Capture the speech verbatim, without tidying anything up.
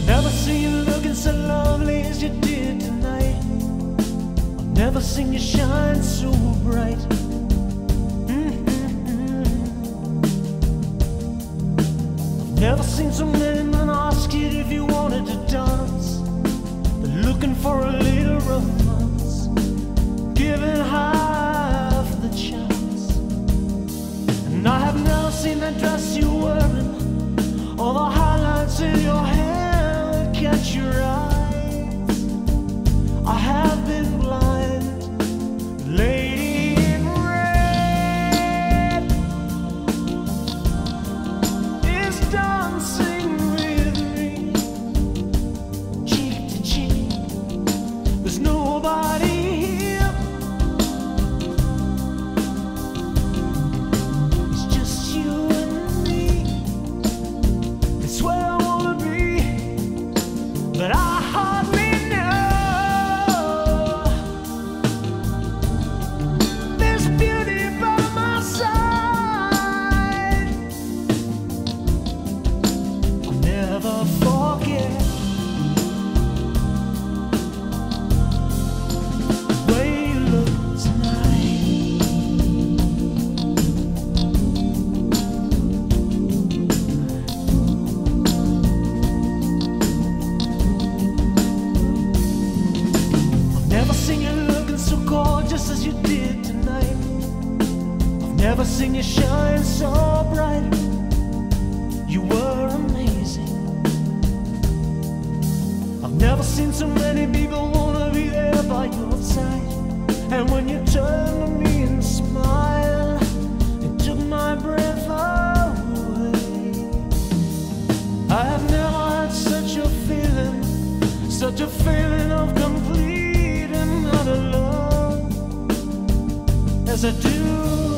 Never seen you looking so lovely as you did tonight. I've never seen you shine so bright. Mm-hmm. I've never seen so many men ask you if you wanted to dance, but looking for a little romance, giving half the chance. And I have never seen that dress you're wearing, or the highlights in your hair that catch your eyes. I have been blind, lady in red is dancing with me, cheek to cheek. There's nobody here, it's just you and me. It's where I wanna be, but I hardly know. There's beauty by my side. I'll never forget the way you look tonight. Never seen you looking so gorgeous as you did tonight. I've never seen you shine so bright. You were amazing. I've never seen so many people wanna be there by your side. And when you turned to me and smiled, it took my breath away. I have never had such a feeling, such a feeling of complete and utter love as I do